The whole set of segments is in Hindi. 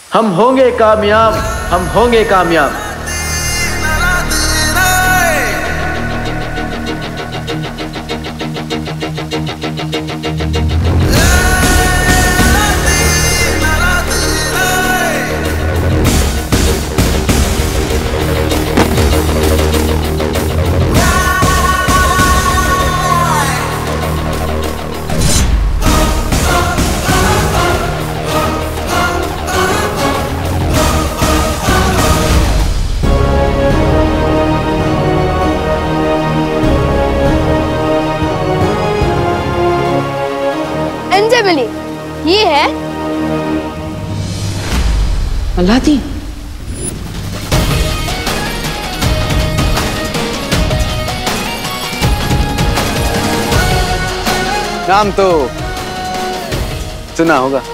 हम होंगे कामयाब, हम होंगे कामयाब। ये है अलादीन। नाम तो सुना होगा।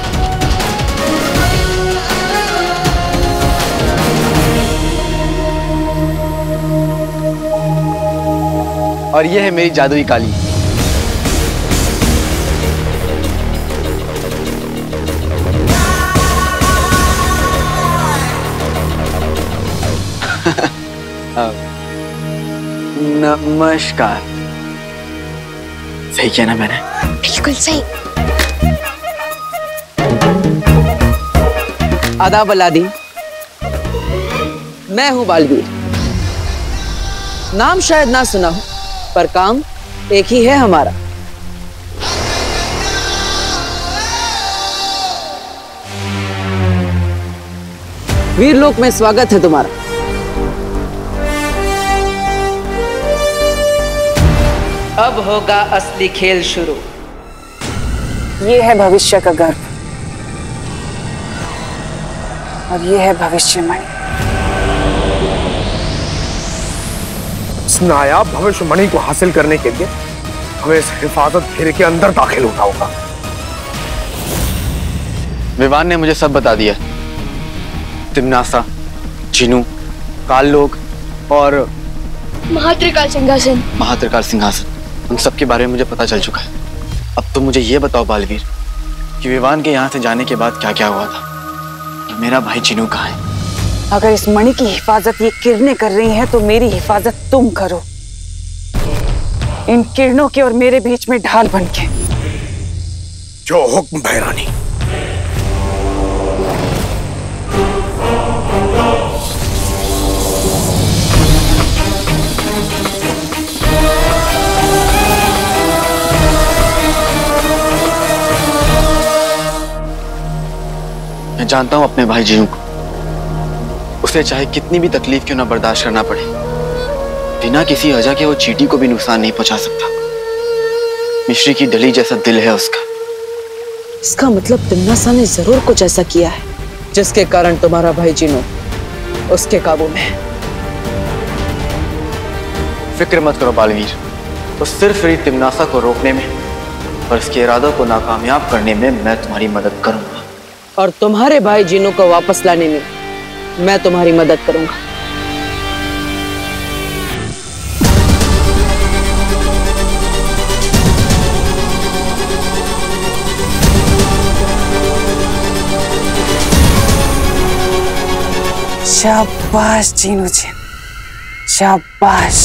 और ये है मेरी जादुई काली। नमस्कार। सही किया ना मैंने? बिल्कुल सही। आदाब अलादीन, मैं हूं बालवीर। नाम शायद ना सुना हो, पर काम एक ही है हमारा। वीरलोक में स्वागत है तुम्हारा। अब होगा असली खेल शुरू। ये है भविष्य का गर्भ और ये है भविष्यमणि। इस नायाब भविष्यमणि को हासिल करने के लिए हमें इस हिफाजत घेरे के अंदर दाखिल होना होगा। विवान ने मुझे सब बता दिया। तिम्नासा, जिनू, काललोक और महात्रिकाल सिंहासन। महात्रिकाल सिंहासन, उन सब के बारे में मुझे पता चल चुका है। अब तुम मुझे ये बताओ बालवीर कि विवान के यहाँ से जाने के बाद क्या क्या हुआ था। मेरा भाई जिनू कहाँ है? अगर इस मणि की हिफाजत ये किरणें कर रही हैं तो मेरी हिफाजत तुम करो, इन किरणों के और मेरे बीच में ढाल बनके। जो हुक्म भैरानी। मैं जानता हूं अपने भाई जिनू को, उसे चाहे कितनी भी तकलीफ क्यों ना बर्दाश्त करना पड़े, बिना किसी वजह के वो चींटी को भी नुकसान नहीं पहुंचा सकता। मिश्री की डली जैसा दिल है उसका। इसका मतलब तिम्नासा ने जरूर कुछ ऐसा किया है जिसके कारण तुम्हारा भाई जिनू उसके काबू में है। फिक्र मत करो बालवीर, तो सिर्फ मेरी तिम्नासा को रोकने में और इसके इरादों को नाकामयाब करने में मैं तुम्हारी मदद करूंगा। और तुम्हारे भाई जिनू को वापस लाने में मैं तुम्हारी मदद करूंगा। शाबाश जिनू जी, शाबाश।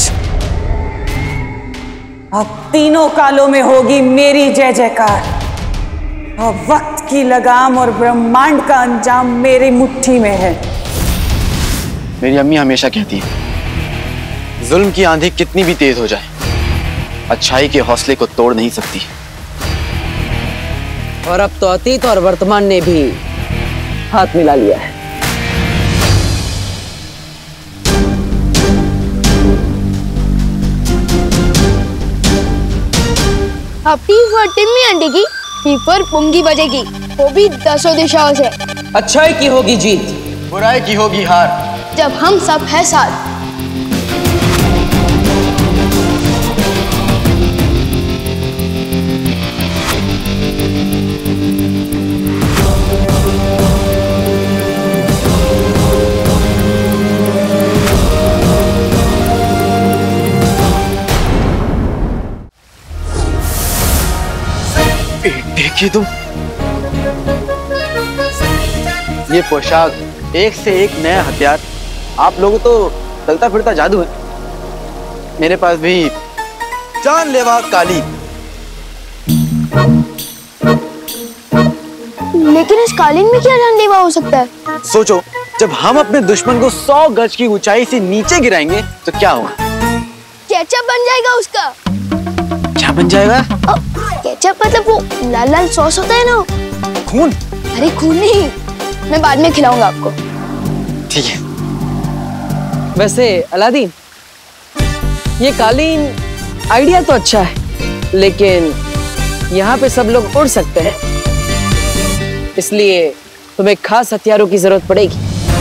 अब तीनों कालों में होगी मेरी जय जयकार। अब वक्त की लगाम और ब्रह्मांड का अंजाम मेरी मुट्ठी में है। मेरी अम्मी हमेशा कहती है, जुल्म की आंधी कितनी भी तेज हो जाए, अच्छाई के हौसले को तोड़ नहीं सकती। और अब तो अतीत और वर्तमान ने भी हाथ मिला लिया है। पर टिम्मी आंटी की पर पुंगी बजेगी, वो भी 10 दिशाओं से। अच्छाई की होगी जीत, बुराई की होगी हार, जब हम सब है साथ। देखिए तुम, ये पोशाक, एक से एक नया हथियार। आप लोगों तो चलता फिरता जादू है। मेरे पास भी जानलेवा काली। लेकिन इस कालीन में क्या जानलेवा हो सकता है? सोचो, जब हम अपने दुश्मन को 100 गज की ऊंचाई से नीचे गिराएंगे तो क्या होगा? केचप बन जाएगा उसका। क्या बन जाएगा? केचप मतलब वो लाल लाल सॉस होता है ना। खून? अरे खून नहीं, मैं बाद में खिलाऊंगा आपको। ठीक है। वैसे अलादीन, ये कालीन आइडिया तो अच्छा है, लेकिन यहाँ पे सब लोग उड़ सकते हैं, इसलिए तुम्हें खास हथियारों की जरूरत पड़ेगी।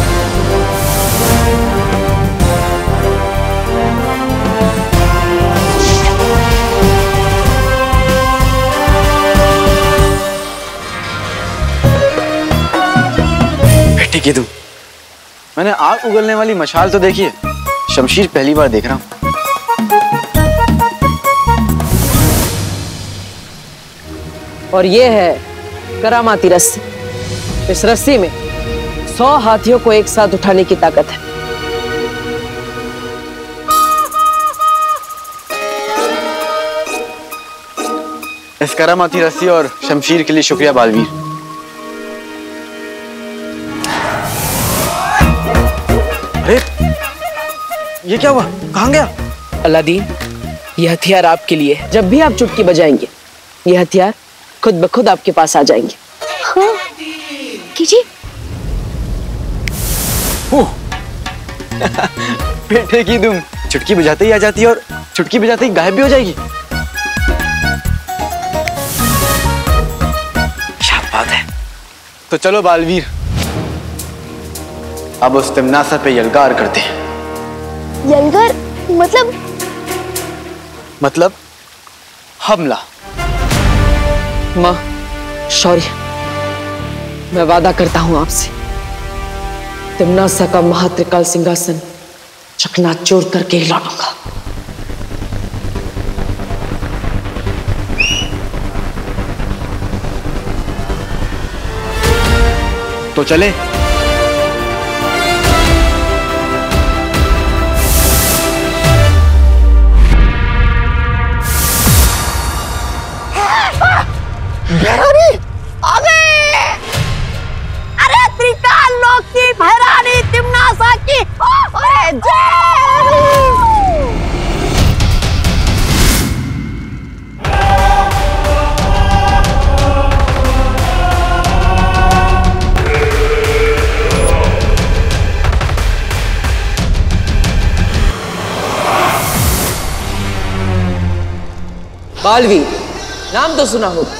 बेटे की तुम, मैंने आग उगलने वाली मशाल तो देखी है, शमशीर पहली बार देख रहा हूं। और ये है करामाती रस्सी। इस रस्सी में 100 हाथियों को एक साथ उठाने की ताकत है। इस करामाती रस्सी और शमशीर के लिए शुक्रिया बालवीर। अरे ये क्या हुआ? कहां गया? अलादीन, ये हथियार आपके लिए है। जब भी आप चुटकी बजाएंगे, ये हथियार खुद ब खुद आपके पास आ जाएंगे। हाँ, कीजिए। बेटे की तुम, चुटकी बजाते ही आ जाती है और चुटकी बजाते ही गायब भी हो जाएगी। क्या बात है। तो चलो बालवीर, अब उस तिमनासा पे यलगार करते हैं। यलगार मतलब हमला। माँ, शौर्य, मैं वादा करता हूं आपसे, तिमनासा का महात्रिकाल सिंहासन चकनाचूर करके ही लौटूंगा। तो चले। अरे त्रिकाल लोक की भैरानी तिमनासा की जय। बालवीर, नाम तो सुना होगा।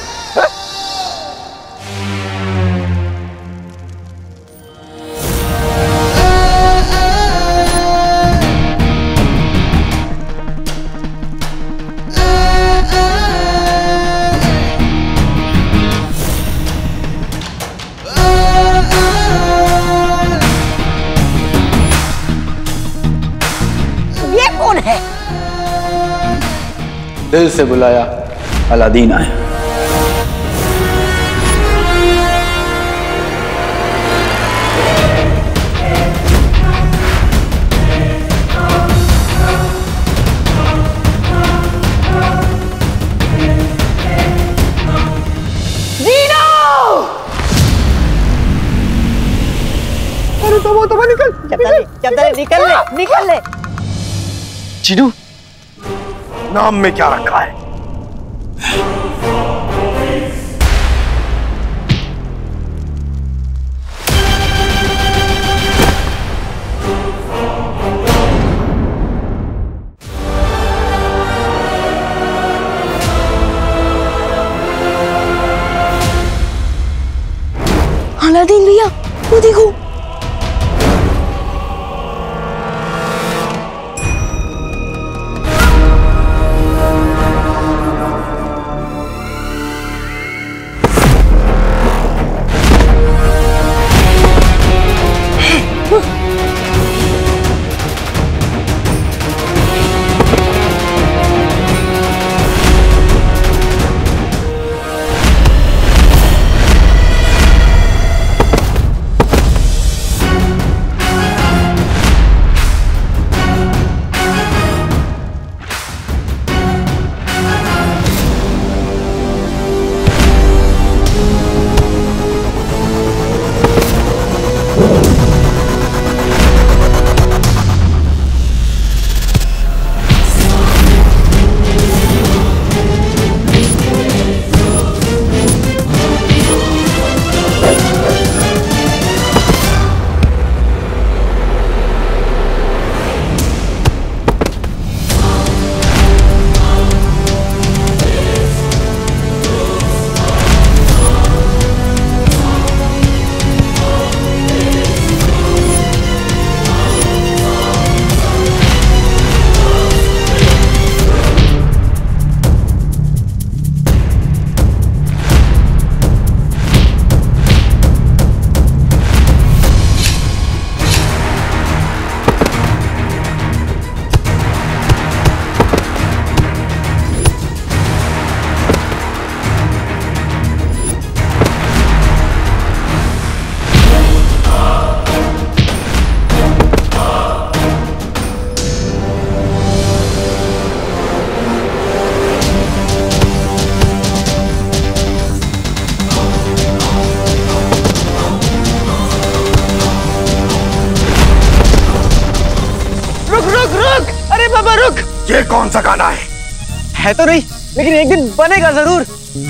ये कौन है? दिल से बुलाया, अलादीन आया। निकल ले। चिनू, नाम में क्या रखा है? अलादीन भैया, वो देखो। जगाना है तो नहीं, लेकिन एक दिन बनेगा जरूर।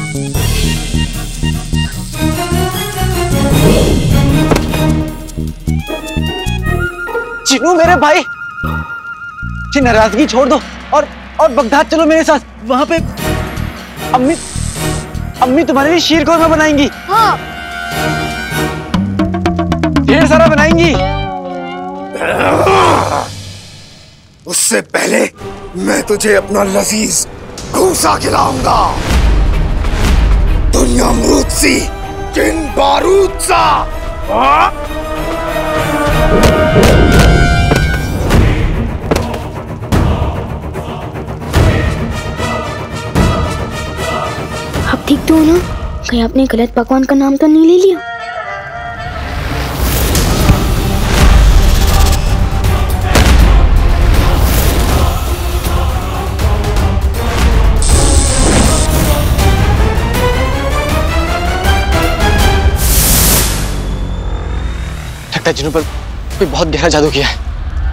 चिनू मेरे भाई, ये नाराजगी छोड़ दो और बगदाद चलो मेरे साथ। वहां पे अम्मी तुम्हारे लिए शीर कौरमा बनाएंगी। हाँ। ढेर सारा बनाएंगी। उससे पहले मैं तुझे अपना लजीज घूसा खिलाऊंगा। दुनिया अमरूद सी, जिन बारूद सा। आप ठीक तो हो ना? कहीं आपने गलत पकवान का नाम तो नहीं ले लिया? लगता है जिन्हों पर कोई बहुत गहरा जादू किया है।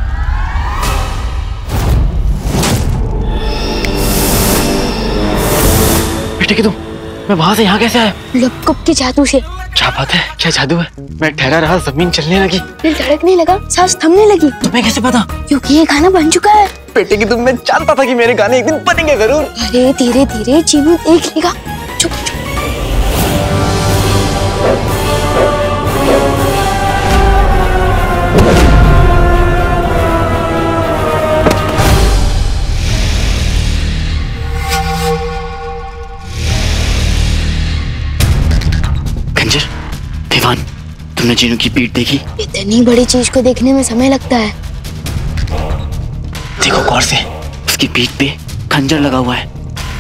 बेटे की तुम, मैं वहां से यहाँ कैसे आया? लपकप के जादू से। क्या बात है, क्या जादू है? मैं ठहरा रहा, जमीन चलने लगी, दिल धड़कने लगा, सांस थमने लगी। तुम्हें कैसे पता? क्योंकि ये गाना बन चुका है। बेटे की तुम, मैं जानता था कि मेरे गाने एक दिन बनेंगे जरूर। अरे धीरे धीरे जीवन देख लेगा। चुप चुप। खंजर, दीवान, तुमने जीनू की पीठ देखी? इतनी बड़ी चीज को देखने में समय लगता है। देखो गौर से, उसकी पीठ पे खंजर लगा हुआ है।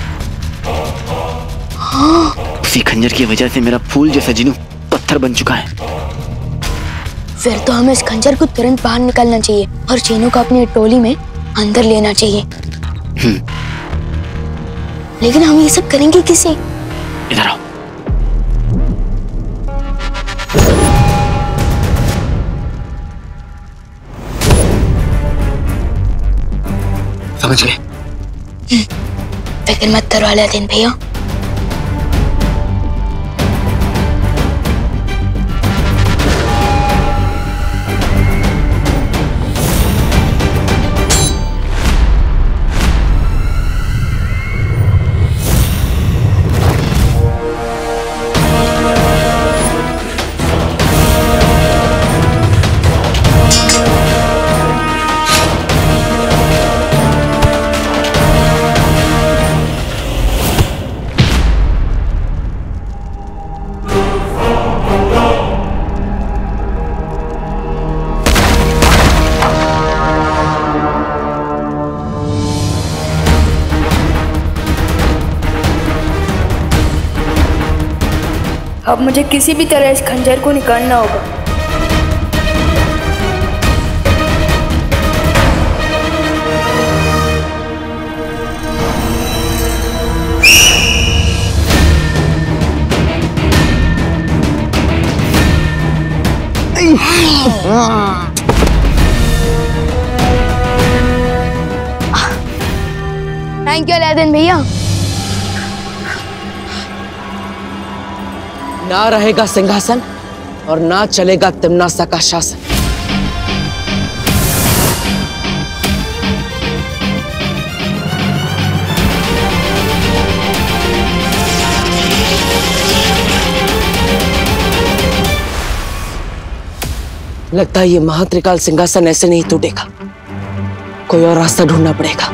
हाँ। उसी खंजर की वजह से मेरा फूल जैसा जीनू पत्थर बन चुका है। फिर तो हमें इस खंजर को तुरंत बाहर निकालना चाहिए और जीनू को अपनी टोली में अंदर लेना चाहिए। लेकिन हम ये सब करेंगे किसे? इधर आओ। समझ गए? फिक्र मत करो अलादीन भैया। अब मुझे किसी भी तरह इस खंजर को निकालना होगा। थैंक यू अलादीन भैया। ना रहेगा सिंहासन और ना चलेगा तिम्नासा का शासन। लगता है ये महात्रिकाल सिंहासन ऐसे नहीं टूटेगा, कोई और रास्ता ढूंढना पड़ेगा।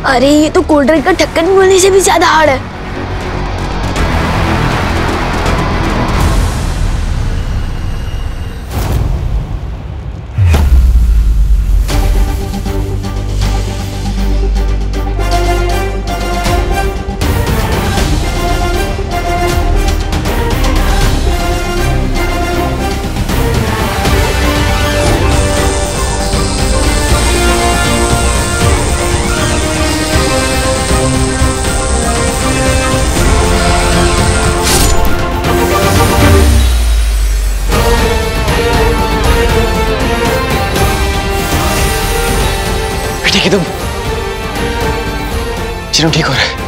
अरे ये तो कोल्ड ड्रिंक का ढक्कन खोलने से भी ज्यादा हार्ड है। ठीक है तुम? चिनू ठीक हो रहा है?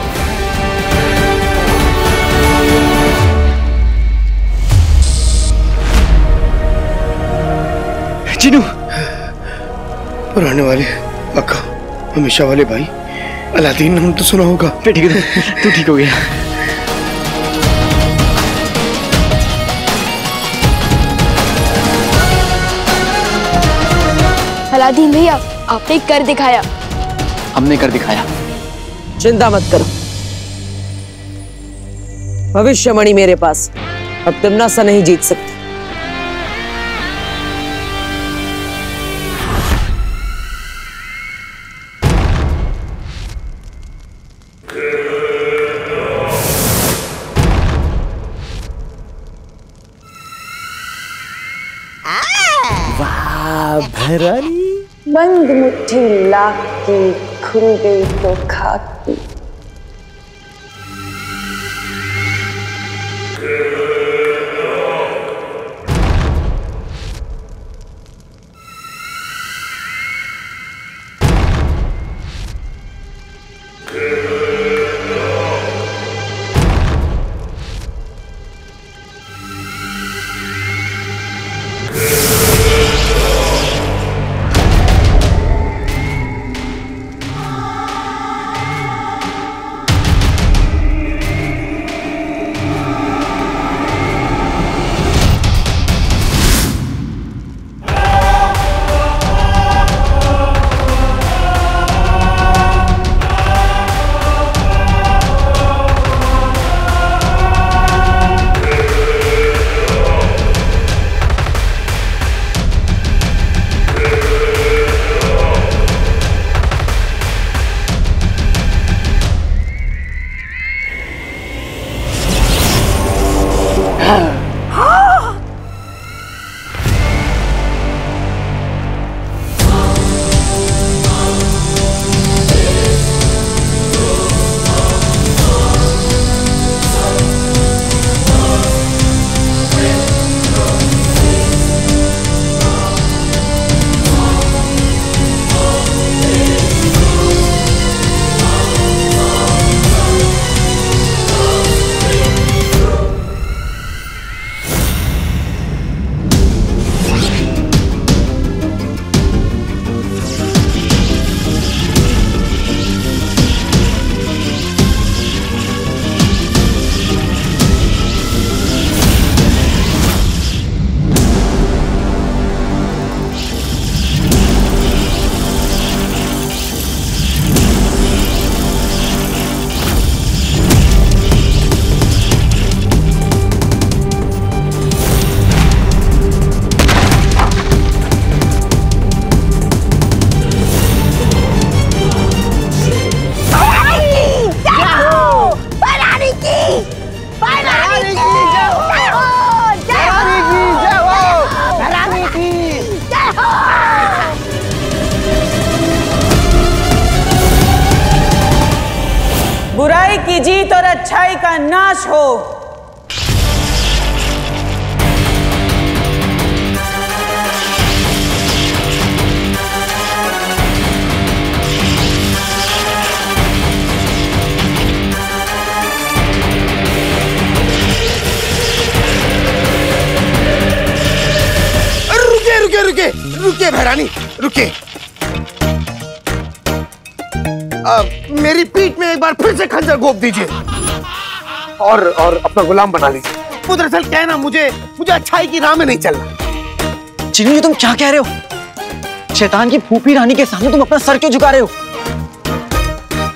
चिनू, पुराने वाले अक्का, हमेशा वाले भाई अलादीन, हम तो सुना होगा। ठीक है तू ठीक हो गया। अलादीन भैया, आपने कर दिखाया। हमने कर दिखाया। चिंता मत करो, भविष्यवाणी मेरे पास, अब तिमनासा नहीं जीत सकती। वाह भरानी, बंद मुट्ठी लाख की, खुल गई तो खाक की। बुराई की जीत और अच्छाई का नाश हो। रुके रुके भैरानी, रुके। मेरी पीठ में एक बार फिर से खंजर घोंप दीजिए और अपना गुलाम बना लीजिए। वो दरअसल क्या है ना, मुझे अच्छाई की राह में नहीं चलना। चिन्नू, तुम क्या कह रहे हो? शैतान की फूफी रानी के सामने तुम अपना सर क्यों झुका रहे हो?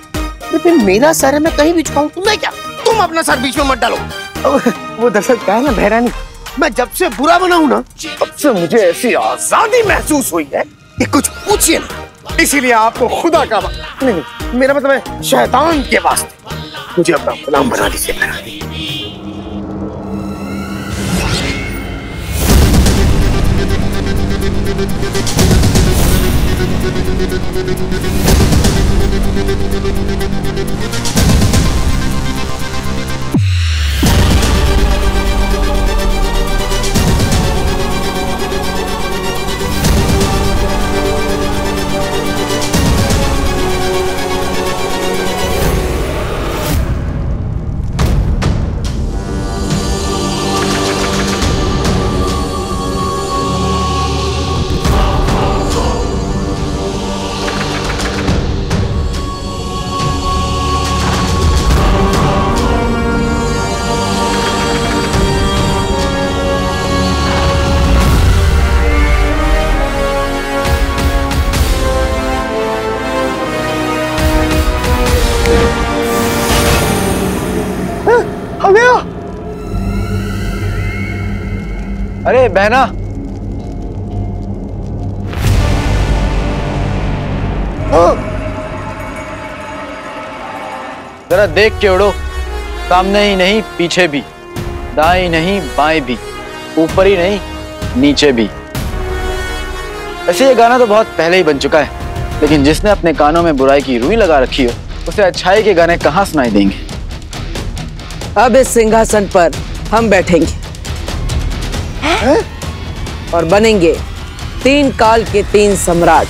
अरे फिर मेरा सर है, मैं कहीं भी झुकाऊं, तुम्हें क्या? तुम अपना सर बीच में मत डालो। वो दरअसल क्या है ना बहरानी, मैं जब से बुरा बना हूं ना, तब से मुझे ऐसी आजादी महसूस हुई है कि कुछ पूछिए ना। इसीलिए आपको खुदा का नहीं, मेरा मतलब है शैतान के वास्ते मुझे अपना गुलाम बना दीजिए बहरानी। अरे बहना, जरा देख के उड़ो, सामने ही नहीं पीछे भी, दाएं नहीं बाएं भी, ऊपर ही नहीं नीचे भी। ऐसे ये गाना तो बहुत पहले ही बन चुका है, लेकिन जिसने अपने कानों में बुराई की रुई लगा रखी हो उसे अच्छाई के गाने कहाँ सुनाई देंगे। अब इस सिंहासन पर हम बैठेंगे और बनेंगे 3 काल के 3 सम्राट।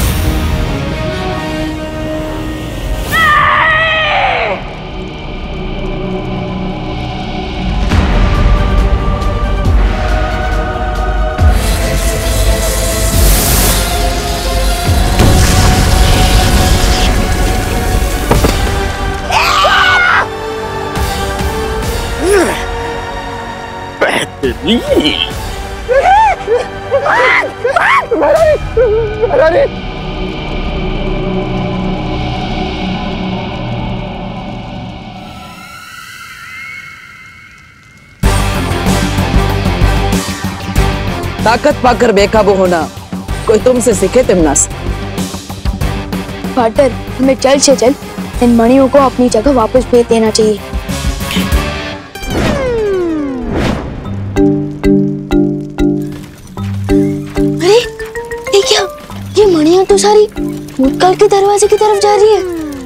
ताकत पाकर बेकाबू होना कोई तुमसे सीखे तिमनास। पार्टनर, हमें जल्द से जल्द इन मणियों को अपनी जगह वापस भेज देना चाहिए। अरे ये क्या, ये मणियां तो सारी भूतकाल के दरवाजे की तरफ जा रही है।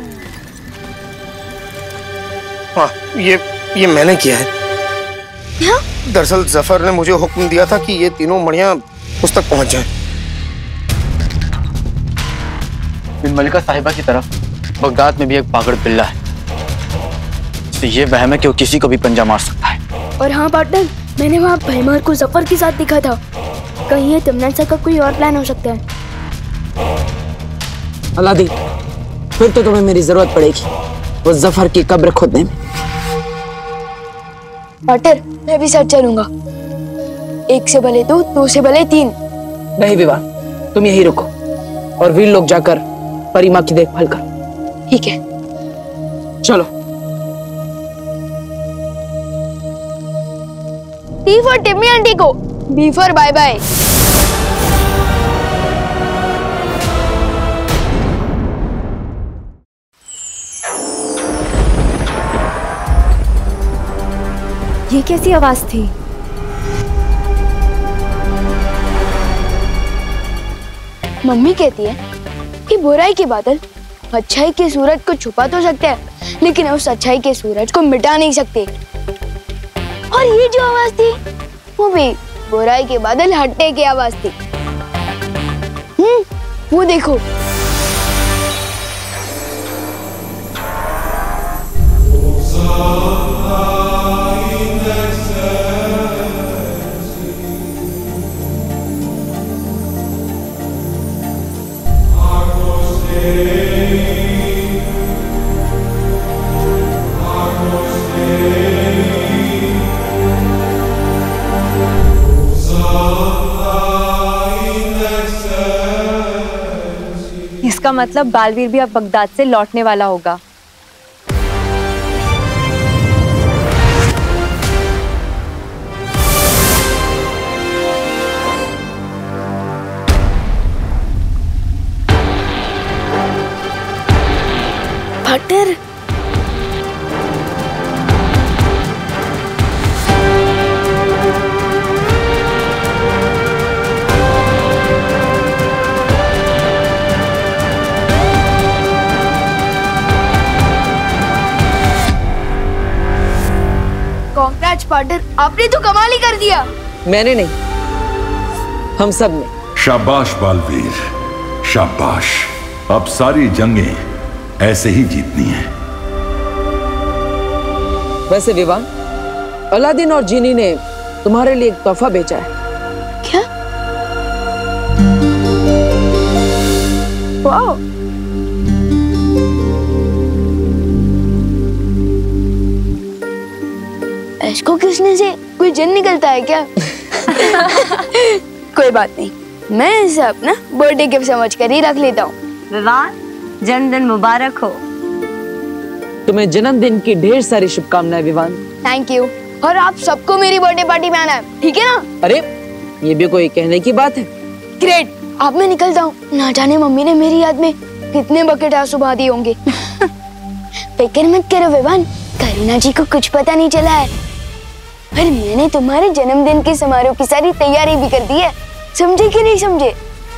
हाँ, ये मैंने किया है। क्या? दरअसल जफर ने मुझे हुक्म दिया था कि ये तीनों मणियां उस तक पहुंच जाएं। बिन मलिका साहिबा की तरफ बगदाद में भी एक पागड़ पिल्ला है, तो ये वहम है कि वो किसी को भी पंजा मार सकता है। और हाँ पार्टनर, मैंने वहाँ भैमार को जफर के साथ देखा था। कहीं ये तिमनान सर का कोई और प्लान हो सकता है। अलादीन, फिर तो तुम्हें मेरी जरूरत पड़ेगी वो जफर की कब्र खोदने में। पार्टनर, मैं भी साथ चलूंगा। 1 से भले 2, 2 से भले 3। नहीं विवाह, तुम यहीं रुको और वीर लोग जाकर परिमा की देखभाल करो। ठीक है, चलो। टी फॉर टिम्मी आंटी को, बी फॉर बाय बाय। ये कैसी आवाज थी? मम्मी कहती है कि बुराई के बादल अच्छाई के सूरज को छुपा तो सकते हैं, लेकिन उस अच्छाई के सूरज को मिटा नहीं सकते। और ये जो आवाज थी वो भी बुराई के बादल हटने की आवाज थी। वो देखो। इसका मतलब बालवीर भी अब बगदाद से लौटने वाला होगा। कांग्रेट्स पार्टनर, आपने तो कमाल ही कर दिया। मैंने नहीं, हम सब ने। शाबाश बालवीर, शाबाश। अब सारी जंगें ऐसे ही जीतनी है। वैसे विवान, अलादीन और जीनी ने तुम्हारे लिए एक तोहफा भेजा है। क्या? वाह। इसको किसने से कोई जिन निकलता है क्या? कोई बात नहीं, मैं इसे अपना बर्थडे गिफ्ट समझ कर ही रख लेता हूँ। विवान, जन्मदिन मुबारक हो। तुम्हें जन्मदिन की ढेर सारी शुभकामनाएं विवान। Thank you. और आप सबको मेरी बर्थडे पार्टी में आना है, ठीक है ना? अरे ये भी कोई कहने की बात है। ग्रेट। अब मैं निकलता हूँ। ना जाने मम्मी ने मेरी याद में कितने बकेट आंसू बहा दिए होंगे। फिक्र मत करो विवान, करीना जी को कुछ पता नहीं चला है। पर मैंने तुम्हारे जन्मदिन के समारोह की सारी तैयारी भी कर दी है। समझे कि नहीं समझे?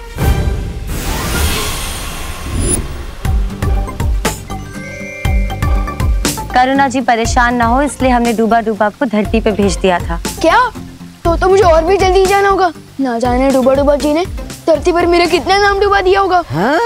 करुणा जी परेशान ना हो इसलिए हमने डूबा डूबा को धरती पे भेज दिया था। क्या? तो मुझे और भी जल्दी जाना होगा। ना जाने डूबा डूबा जी ने धरती पर मेरा कितना नाम डूबा दिया होगा। हाँ?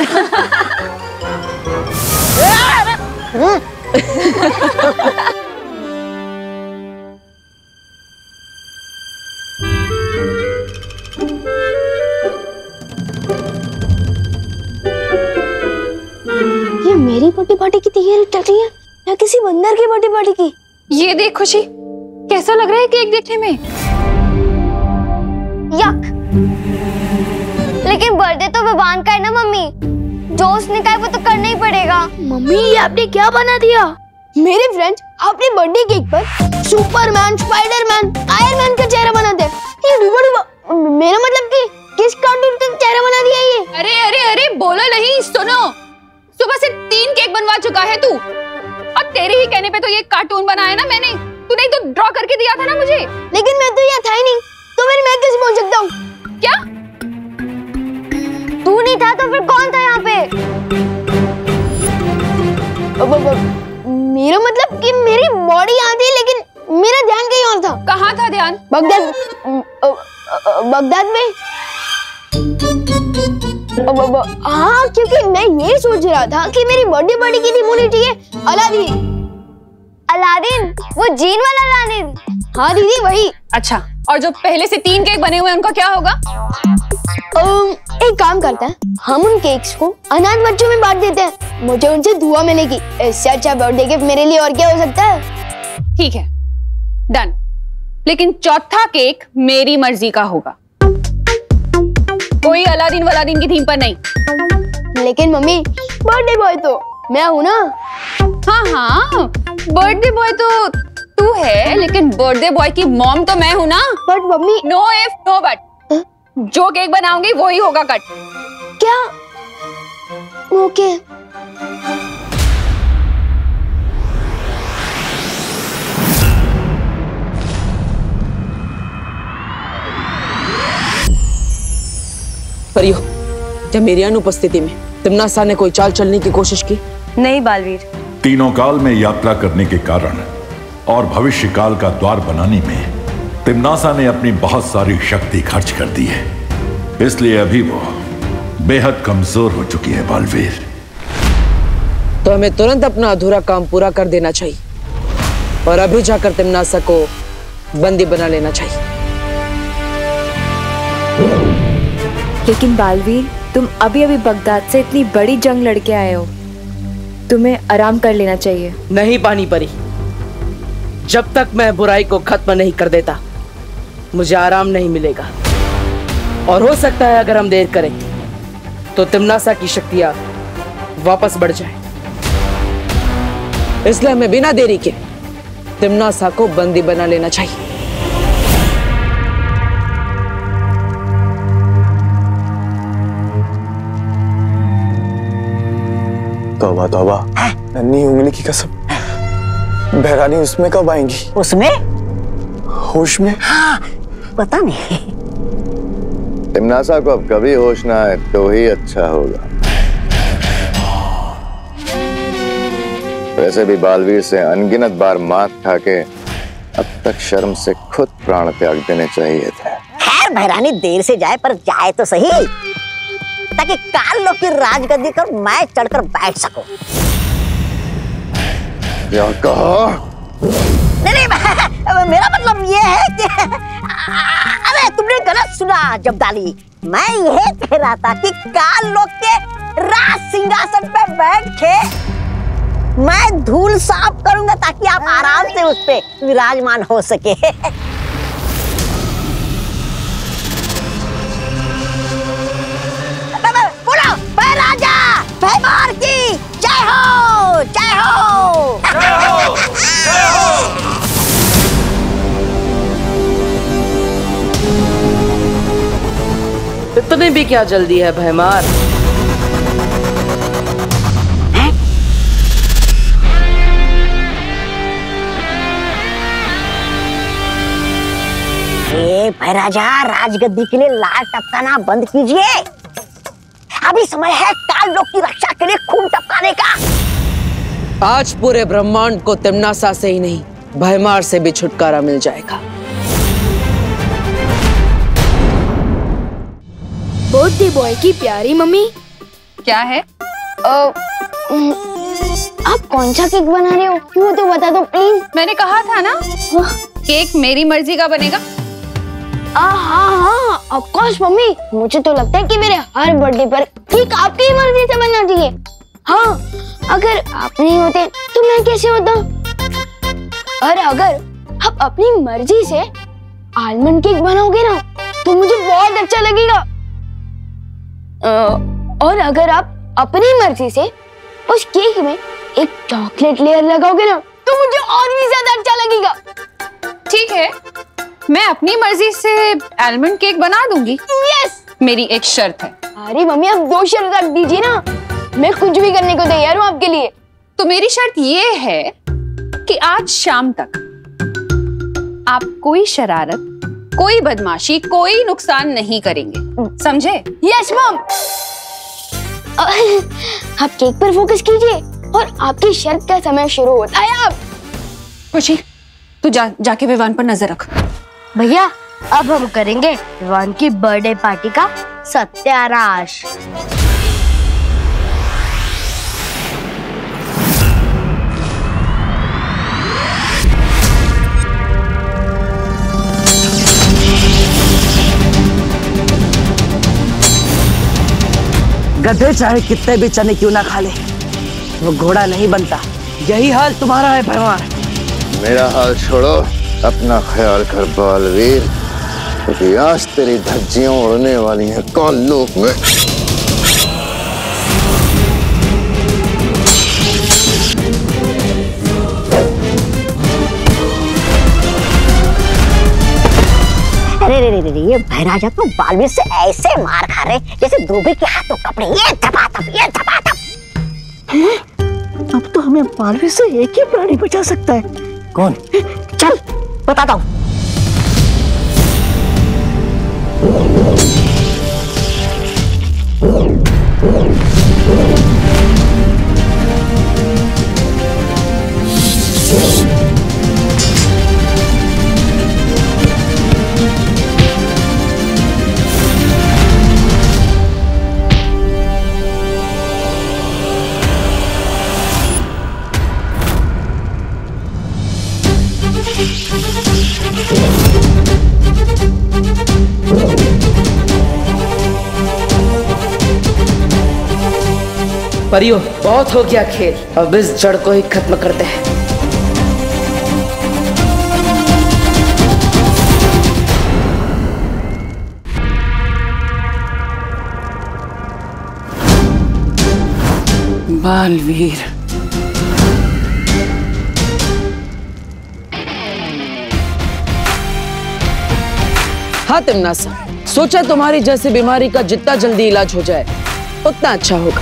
ये मेरी बर्थडे पार्टी की तैयारी चल रही है या किसी बंदर की बर्थडे पार्टी की? ये देख खुशी, कैसा लग रहा है केक देखने में? यक। लेकिन बर्थडे तो विवान का है ना मम्मी, जो उसने कहा वो तो करना ही पड़ेगा। मम्मी ये आपने क्या बना दिया? मेरे फ्रेंड अपने बर्थडे केक पर सुपरमैन, स्पाइडरमैन, आयरन का चेहरा बना दिया। ये डूबा डूबा, मेरा मतलब कि किस कार्टून का चेहरा बना दिया ये? अरे अरे अरे बोलो नहीं, सुनो। सुबह से 3 केक बनवा चुका है तू, और तेरे ही कहने पे तो ये कार्टून बनाया ना मैंने। तूने तो ड्रॉ करके दिया था ना मुझे। लेकिन मैं तो यहाँ था ही नहीं, तो फिर मैं कैसे पहुंच सकता हूँ? क्या? तू नहीं था तो फिर कौन था यहाँ पे? मेरा मतलब कि मेरी बॉडी यहाँ थी लेकिन मेरा ध्यान कहीं और था। कहाँ था ध्यान? बगदाद में। हाँ, क्योंकि मैं ये सोच रहा था कि मेरी बर्थडे पार्टी की थीम होनी चाहिए अलादीन। अलादीन? वो जीन वाला अलादीन? हाँ दीदी वही। अच्छा, और जो पहले से 3 केक बने हुए हैं उनका क्या होगा? एक काम करते हैं, हम उन केक्स को अनाथ बच्चों में बांट देते हैं। मुझे उनसे दुआ मिलेगी। इससे अच्छा बर्थडे गिफ्ट मेरे लिए और क्या हो सकता है? ठीक है, डन। लेकिन चौथा केक मेरी मर्जी का होगा, कोई अलादीन वलादीन की थीम पर नहीं। लेकिन मम्मी, बर्थडे बॉय तो मैं हूँ ना। हाँ हाँ, बर्थडे बॉय तो तू है, लेकिन बर्थडे बॉय की मॉम तो मैं हूँ ना। But mummy, no if no but, जो केक बनाऊंगी वही होगा कट। क्या? ओके। परियो, जब मेरी अनुपस्थिति में तिम्नासा ने कोई चाल चलने की कोशिश की? नहीं बालवीर। तीनों काल में यात्रा करने के कारण और भविष्य काल का द्वार बनाने में तिम्नासा ने अपनी बहुत सारी शक्ति खर्च कर दी है, इसलिए अभी वो बेहद कमजोर हो चुकी है बालवीर। तो हमें तुरंत अपना अधूरा काम पूरा कर देना चाहिए और अभी जाकर तिम्नासा को बंदी बना लेना चाहिए। लेकिन बालवीर, तुम अभी अभी बगदाद से इतनी बड़ी जंग लड़के आए हो, तुम्हें आराम कर लेना चाहिए। नहीं पानी परी, जब तक मैं बुराई को खत्म नहीं कर देता मुझे आराम नहीं मिलेगा। और हो सकता है अगर हम देर करें तो तिम्नासा की शक्तियां वापस बढ़ जाए। इसलिए हमें बिना देरी के तिम्नासा को बंदी बना लेना चाहिए। तौबा तौबा, नन्ही उंगली की कसम, बहरानी उसमें कब आएंगी? उसमें? होश में? हाँ, पता नहीं। तिम्नासा को अब कभी होश ना आए तो ही अच्छा होगा। वैसे भी बालवीर से अनगिनत बार मात खा के अब तक शर्म से खुद प्राण त्याग देने चाहिए थे। खैर भैरानी देर से जाए पर जाए तो सही, ताकि काल लोग की राजगद्दी पर मैं चढ़कर बैठ सकूं। क्या कहा? नहीं, मेरा मतलब ये है कि अरे तुमने गलत सुना जब्दाली। मैं ये कह रहा था कि काल लोग के राज सिंहासन पे बैठ के मैं धूल साफ करूंगा ताकि आप आराम से उस पे विराजमान हो सके। बोलो राजा भैमार की जय हो, जय हो, जय हो, जय हो। इतने भी क्या जल्दी है भैमार? भैराजा राजगद्दी के लिए लाल टपकाना बंद कीजिए। अभी समय है काल लोग की रक्षा के लिए खून टपकाने का। आज पूरे ब्रह्मांड को तिम्नासा से ही नहीं भैमार से भी छुटकारा मिल जाएगा। बर्थडे बॉय की प्यारी मम्मी। क्या है? आप कौन सा केक बना रहे हो वो तो बता दो प्लीज। मैंने कहा था ना केक मेरी मर्जी का बनेगा। हाँ ऑफ कोर्स मम्मी, मुझे तो लगता है कि मेरे हर बर्थडे पर केक आपकी ही मर्जी से बनना चाहिए। हाँ, अगर आप नहीं होते तो मैं कैसे होता? और अगर आप अपनी मर्जी से आलमंड केक बनाओगे ना तो मुझे बहुत अच्छा लगेगा। और अगर आप अपनी मर्जी से उस केक में एक चॉकलेट लेयर लगाओगे ना तो मुझे और भी ज्यादा अच्छा लगेगा। ठीक है, मैं अपनी मर्जी से आलमंड केक बना दूंगी। यस, मेरी एक शर्त है। अरे मम्मी आप 2 शर्त रख दीजिए ना, मैं कुछ भी करने को तैयार हूँ आपके लिए। तो मेरी शर्त ये है कि आज शाम तक आप कोई शरारत, कोई बदमाशी, कोई नुकसान नहीं करेंगे, समझे? Yes mom. आप केक पर फोकस कीजिए और आपकी शर्त का समय शुरू होता है। आप खुशी तू जाके विवान पर नजर रख। भैया अब हम करेंगे विवान की बर्थडे पार्टी का सत्यानाश। गधे चाहे कितने भी चने क्यों ना खा ले, वो घोड़ा नहीं बनता। यही हाल तुम्हारा है भैमार। मेरा हाल छोड़ो, अपना ख्याल कर बालवीर, क्योंकि आज तेरी धज्जियां उड़ने वाली हैं काल लोक में। अरे ये भैराजा तो बालवीर से ऐसे मार खा रहे जैसे धोबी के हाथों कपड़े। ये थपाथप, ये थपाथप। अब तो हमें बालवीर से एक ही प्राणी बचा सकता है। कौन? चल बताता हूँ। परियों, बहुत हो गया खेल, अब इस जड़ को ही खत्म करते हैं। बालवीर, हाँ तिम्नासा, सोचा तुम्हारी जैसी बीमारी का जितना जल्दी इलाज हो जाए उतना अच्छा होगा।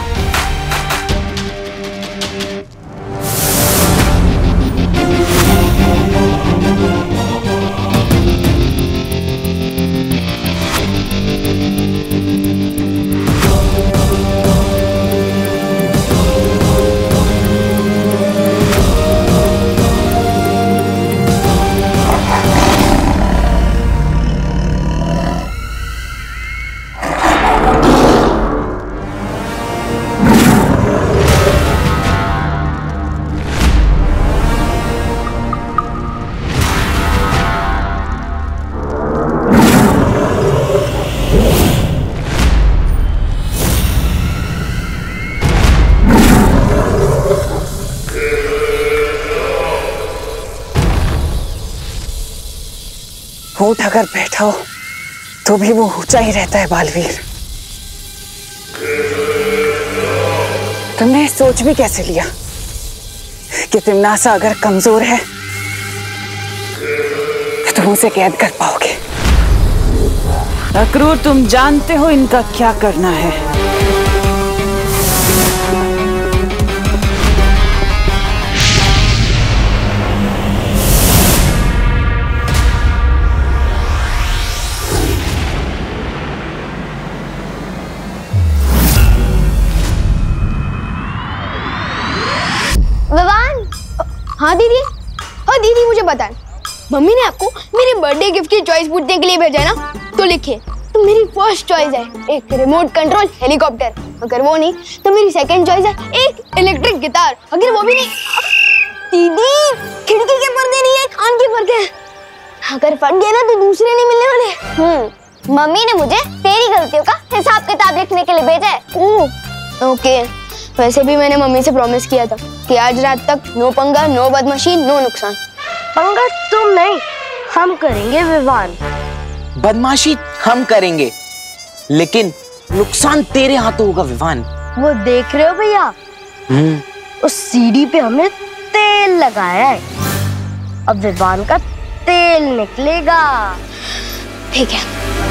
ऊंट अगर बैठा हो तो भी वो ऊंचा ही रहता है बालवीर। तुमने सोच भी कैसे लिया कि तिम्नासा अगर कमजोर है तो तुम उसे कैद कर पाओगे? अक्रूर, तुम जानते हो इनका क्या करना है। हाँ दीदी, हाँ दीदी, मुझे बताएं, मम्मी ने आपको मेरे बर्थडे गिफ्ट की चॉइस पूछने के लिए भेजा है ना? तो लिखिए, तो मेरी फर्स्ट चॉइस है एक रिमोट कंट्रोल हेलीकॉप्टर, अगर वो नहीं तो मेरी सेकंड चॉइस है एक इलेक्ट्रिक गिटार, अगर वो भी नहीं। दीदी, खिड़की के पर्दे नहीं है, कान के पर्दे, अगर फट गए ना तो दूसरे नहीं मिलने वाले। मम्मी ने मुझे तेरी गलतियों का हिसाब किताब लिखने के लिए भेजा है। ओके, वैसे भी मैंने मम्मी से प्रॉमिस किया था कि आज रात तक नो पंगा, नो बदमाशी, नो नुकसान। पंगा तुम नहीं, हम करेंगे विवान। बदमाशी हम करेंगे, लेकिन नुकसान तेरे हाथों होगा विवान। वो देख रहे हो भैया, उस सीढ़ी पे हमने तेल लगाया है, अब विवान का तेल निकलेगा। ठीक है।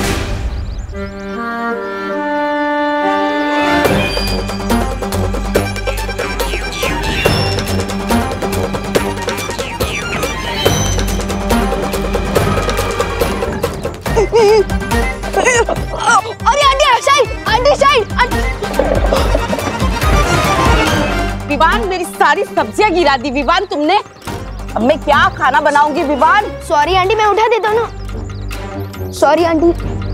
अरे आंटी साइड। विवान, मेरी सारी सब्जियां गिरा दी विवान तुमने। अब मैं क्या खाना बनाऊंगी विवान? सॉरी आंटी, मैं उठा देता हूँ ना। Sorry aunty.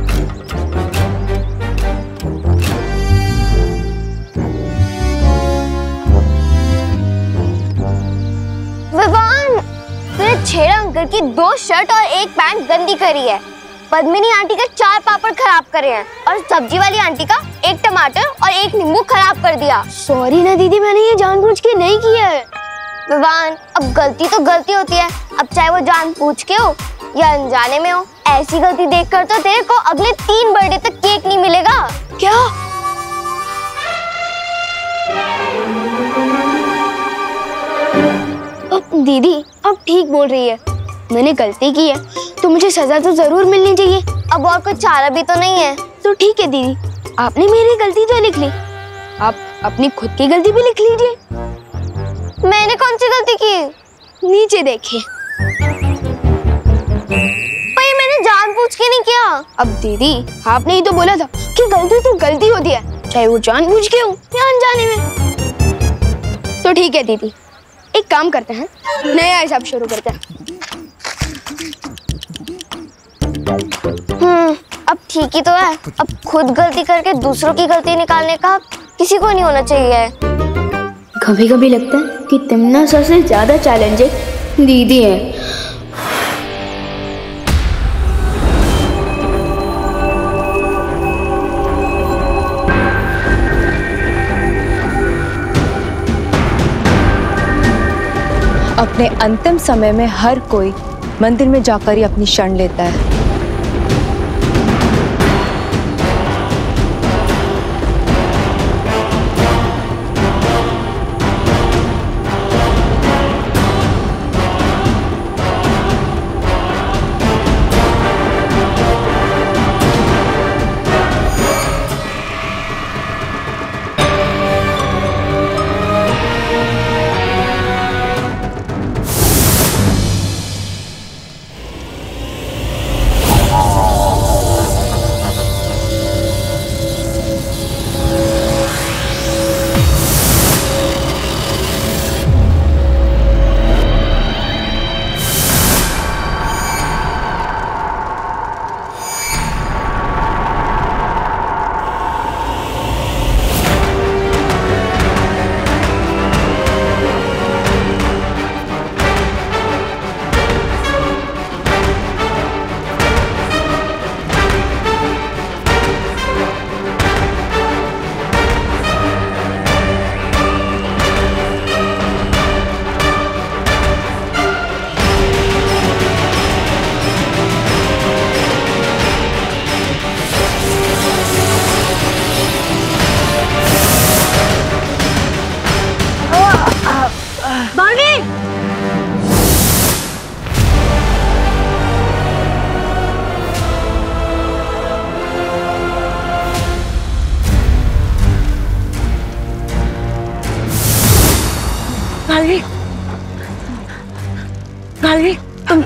विवान, तूने छेड़ा अंकल की 2 शर्ट और 1 पैंट गंदी करी है, पद्मिनी आंटी के 4 पापड़ खराब करे हैं, और सब्जी वाली आंटी का 1 टमाटर और 1 नींबू खराब कर दिया। सॉरी ना दीदी, मैंने ये जानबूझ के नहीं किया है। विवान, अब गलती तो गलती होती है, अब चाहे वो जानबूझ के हो या अनजाने में हो। ऐसी गलती देखकर तो तेरे को अगले 3 बर्थडे तक केक नहीं मिलेगा। क्या? दीदी, अब ठीक बोल रही है, मैंने गलती की है तो मुझे सजा तो जरूर मिलनी चाहिए। अब और कुछ चारा भी तो नहीं है। तो ठीक है दीदी, आपने मेरी गलती तो लिख ली, आप अपनी खुद की गलती भी लिख लीजिए। मैंने कौन सी गलती की? नीचे देखिए। भाई, मैंने जानबूझ के नहीं किया। अब दीदी, आपने ही तो बोला था कि गलती तो गलती होती है, चाहे वो जानबूझ के हो या अनजाने में। तो ठीक है दीदी, एक काम करते हैं, नया हिसाब शुरू करते हैं। अब ठीक ही तो है। अब खुद गलती करके दूसरों की गलती निकालने का किसी को नहीं होना चाहिए। कभी कभी लगता है कि तिम्नासा से ज्यादा चैलेंजिंग दीदी है। अपने अंतिम समय में हर कोई मंदिर में जाकर ही अपनी शरण लेता है।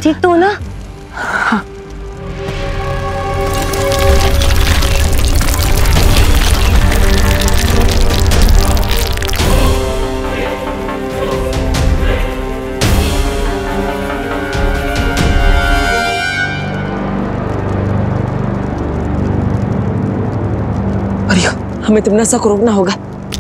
ठीक तो हो ना? हाँ। हमें तिमनासा को रोकना होगा।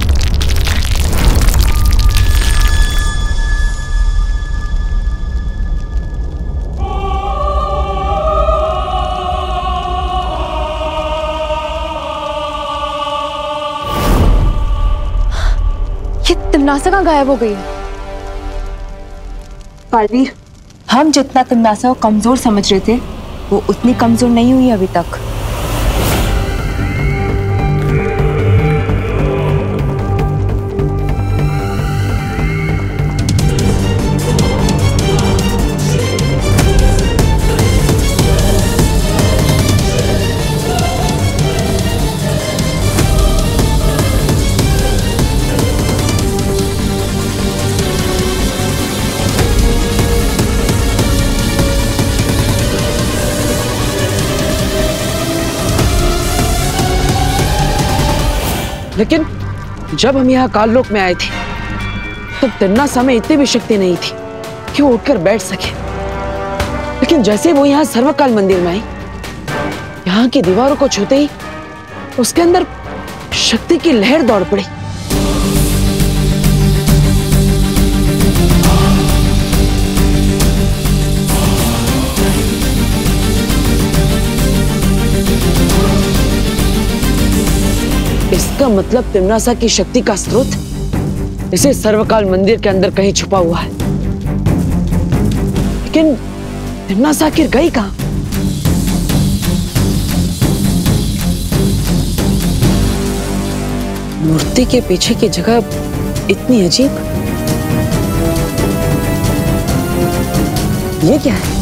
ये तिमनासा कहाँ गायब हो गई है? बालवीर, हम जितना तिमनासा को कमजोर समझ रहे थे वो उतनी कमजोर नहीं हुई अभी तक। लेकिन जब हम यहाँ काललोक में आए थे तब तिमनासा में इतनी भी शक्ति नहीं थी कि वो उठकर बैठ सके। लेकिन जैसे वो यहाँ सर्वकाल मंदिर में आई, यहाँ की दीवारों को छूते ही उसके अंदर शक्ति की लहर दौड़ पड़ी। इसका मतलब तिमनासा की शक्ति का स्रोत इसे सर्वकाल मंदिर के अंदर कहीं छुपा हुआ है। लेकिन तिमनासा आखिर गई कहां? मूर्ति के पीछे की जगह इतनी अजीब, ये क्या है?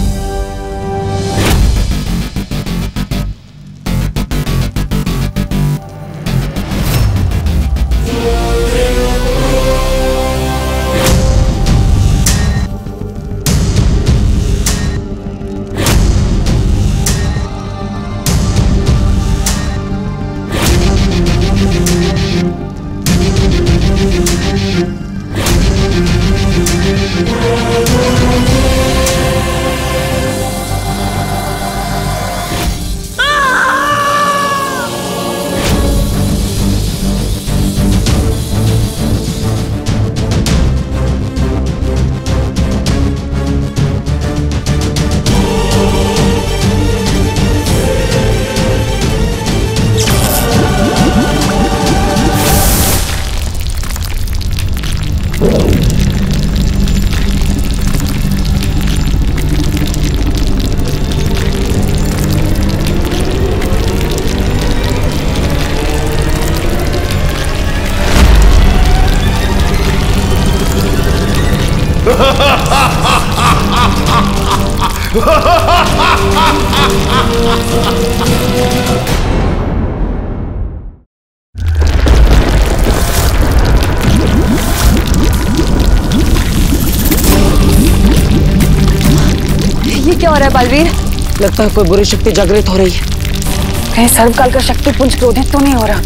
ये क्या हो रहा है बालवीर? लगता है कोई बुरी शक्ति जागृत हो रही है। कहीं सर्वकाल का शक्ति पुंज क्रोधित तो नहीं हो रहा?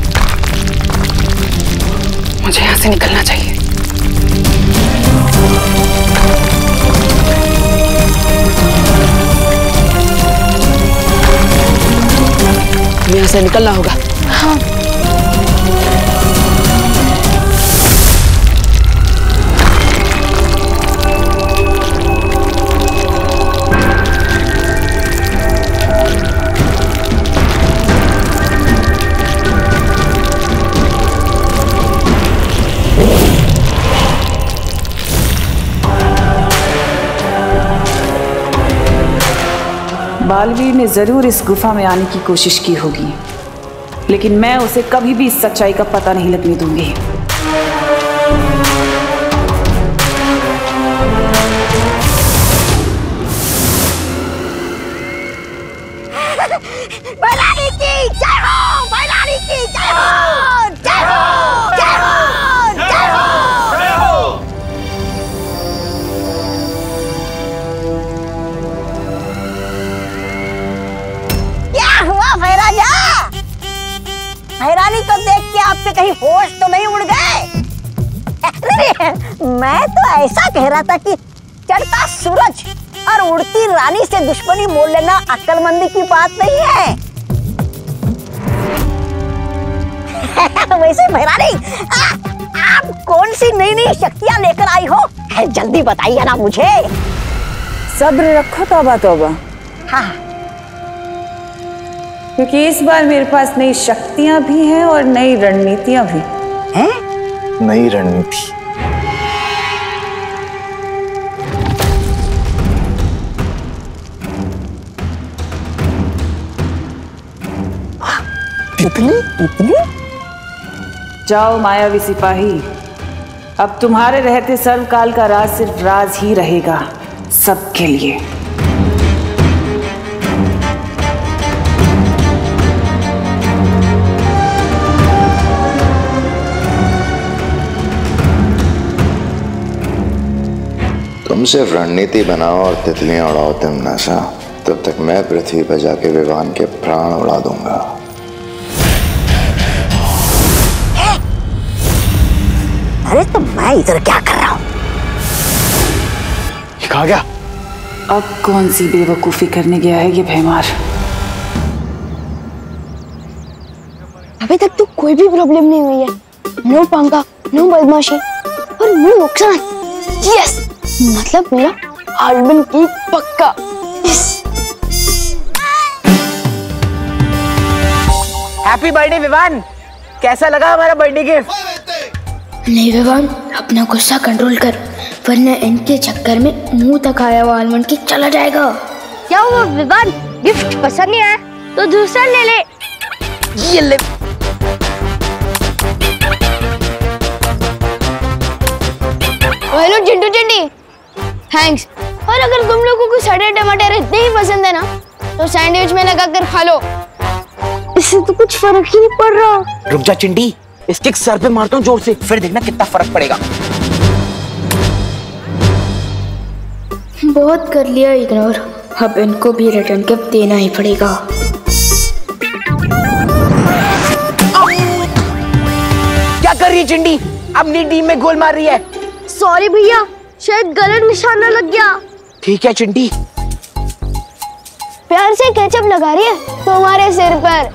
मुझे यहाँ से निकलना चाहिए। यहाँ से निकलना होगा। हाँ। बालवीर ने जरूर इस गुफा में आने की कोशिश की होगी, लेकिन मैं उसे कभी भी इस सच्चाई का पता नहीं लगने दूंगी। बैलानी की जय हो, बैलानी की जय हो, जय हो, जय हो, जय हो, जय हो। भैरानी को देख के आपके कहीं होश तो नहीं उड़ गए? मैं तो ऐसा कह रहा था कि चढ़ता सूरज और उड़ती रानी से दुश्मनी मोल लेना अक्लमंदी की बात नहीं है। वैसे भैरानी, आप कौन सी नई नई शक्तियां लेकर आई हो? जल्दी बताइए ना मुझे। सब्र रखो तौबा तौबा। हाँ, क्योंकि इस बार मेरे पास नई शक्तियां भी हैं और नई रणनीतियां भी हैं। नई रणनीति? तितली? जाओ मायावी सिपाही, अब तुम्हारे रहते सर्वकाल का राज सिर्फ राज ही रहेगा, सबके लिए। तुम सिर्फ रणनीति बनाओ और तितलियां उड़ाओ तिमनासा, तब तक मैं पृथ्वी पर जाके विवान के प्राण उड़ा दूंगा। अरे तो मैं इधर क्या कर रहा हूँ? कहा गया? अब कौन सी बेवकूफी करने गया है ये भैमार? अभी तक तो कोई भी प्रॉब्लम नहीं हुई है। नो पंगा, नो बदमाशी और नो नुकसान। यस, मतलब मेरा आलमन की पक्का। हैप्पी बर्थडे विवान, कैसा लगा हमारा बर्थडे गिफ्ट? नहीं विवान, अपना गुस्सा कंट्रोल कर, वरना इनके चक्कर में मुंह तक आया हुआ आलमंड केक चला जाएगा। क्या हुआ विवान, गिफ्ट पसंद नहीं आया तो दूसरा ले ले। ये ले। Hello Chintu Chinti, thanks. और अगर तुम लोगों को सड़े टमाटर इतने ही पसंद है ना, तो सैंडविच में लगाकर खा लो, इससे तो कुछ फर्क ही नहीं पड़ रहा। रुक जा चिंटी, इसके सर पे मारता हूँ जोर से, फिर देखना कितना फर्क पड़ेगा। बहुत कर लिया इग्नोर, अब इनको भी रिटर्न गिफ्ट देना ही पड़ेगा। क्या कर रही है चिंटी? अपनी टीम में गोल मार रही है। सॉरी भैया, शायद गलत निशाना लग गया। ठीक है चिंटी। प्यार से केचप लगा रही है तुम्हारे सिर पर।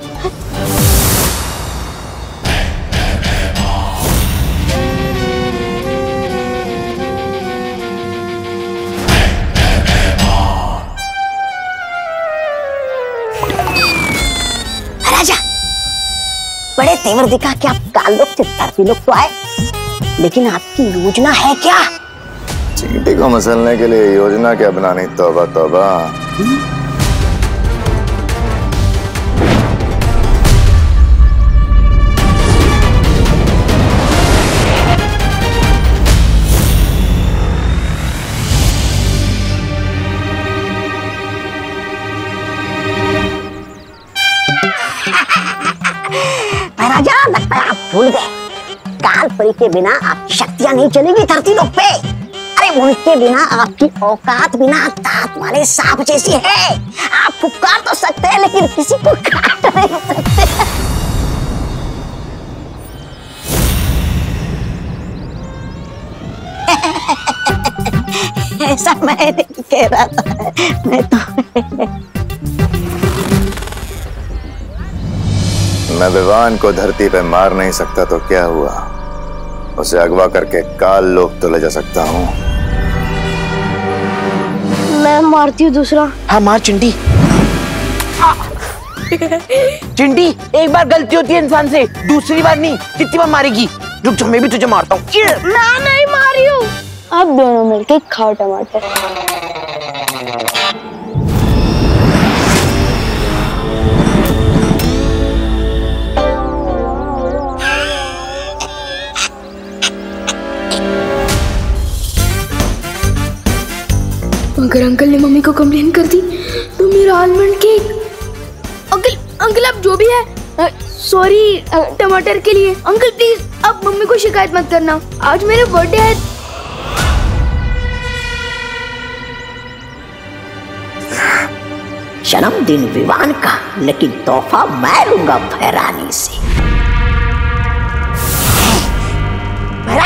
राजा, बड़े तेवर दिखा कि आप काल लोग से धरती लोग तो आए, लेकिन आपकी योजना है क्या? चींटी को मसलने के लिए योजना क्या बनानी? तौबा तौबा। राजा, लगता है आप भूल गए, काल परी के बिना आपकी शक्तियां नहीं चलेगी धरती लोग पे। अरे उनके बिना आपकी औकात बिना दांत वाले सांप जैसी है। आप पुकार तो सकते हैं लेकिन किसी को काट नहीं सकते। ऐसा मैं नहीं कह रहा था, मैं तो मैं विवान को धरती पे मार नहीं सकता तो क्या हुआ? उसे अगवा करके काल लोक तो ले जा सकता हूँ। मैं मारती हूँ दूसरा। हाँ मार चिंटी। चिंटी, एक बार गलती होती है इंसान से, दूसरी बार नहीं। कितनी बार मारेगी? रुक जा, मैं भी तुझे मारता हूँ। मैं नहीं मारी हूँ। अब दोनों मिलके खाओ टमाटर। अगर अंकल ने मम्मी को कंप्लेन कर दी तो मेरा आलमंड केक। अंकल आप जो भी है, सॉरी टमाटर के लिए। अंकल प्लीज आप मम्मी को शिकायत मत करना, आज मेरा बर्थडे है। जन्मदिन विवान का, लेकिन तोहफा मैं लूंगा भैरानी से।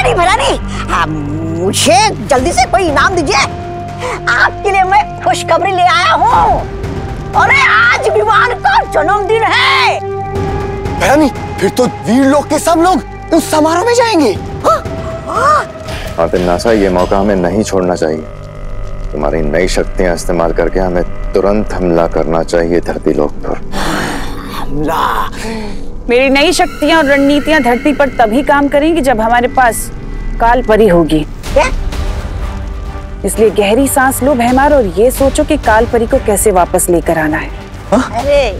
भैरानी, मुझे जल्दी से कोई इनाम दीजिए। आपके लिए मैं खुशखबरी ले आया हूँ। अरे आज विवान का जन्मदिन है। भैरानी, फिर तो वीर लोग के सब लोग उस समारोह में जाएंगे। हाँ तिमनासा, ये मौका हमें नहीं छोड़ना चाहिए। तुम्हारी नई शक्तियां इस्तेमाल करके हमें तुरंत हमला करना चाहिए धरती लोक पर। हमला? मेरी नई शक्तियां और रणनीतियां धरती पर तभी काम करेंगी जब हमारे पास काल परी होगी। क्या? इसलिए गहरी सांस लो भैमार और ये सोचो कि काल परी को कैसे वापस लेकर आना है। अरे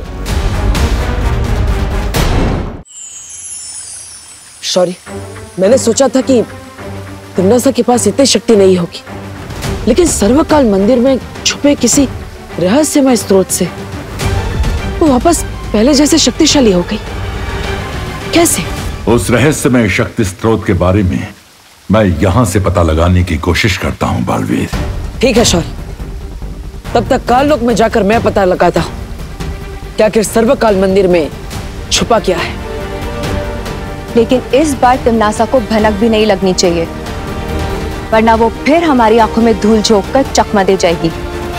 सॉरी, मैंने सोचा था कि तिमनासा के पास इतनी शक्ति नहीं होगी, लेकिन सर्वकाल मंदिर में छुपे किसी रहस्यमय स्रोत से वो वापस पहले जैसे शक्तिशाली हो गई। कैसे? उस रहस्यमय शक्ति स्रोत के बारे में मैं यहां से पता लगाने की कोशिश करता हूं बालवीर। ठीक है शौर्य, तब तक काल लोक में जाकर मैं पता लगाता हूं कि आखिर सर्वकाल मंदिर में छुपा क्या है। लेकिन इस बार तिमनासा को भनक भी नहीं लगनी चाहिए, वरना वो फिर हमारी आंखों में धूल झोंक कर चकमा दे जाएगी।